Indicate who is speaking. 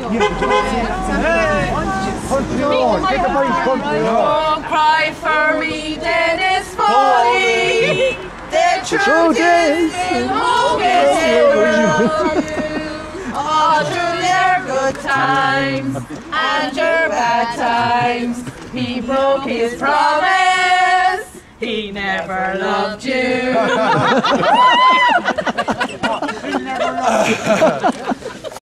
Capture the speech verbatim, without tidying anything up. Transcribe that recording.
Speaker 1: Don't cry for me, Denis Foley. The truth is, Phil Hogan all through your good times and your bad times. He broke his promise. He never loved you. He never loved you.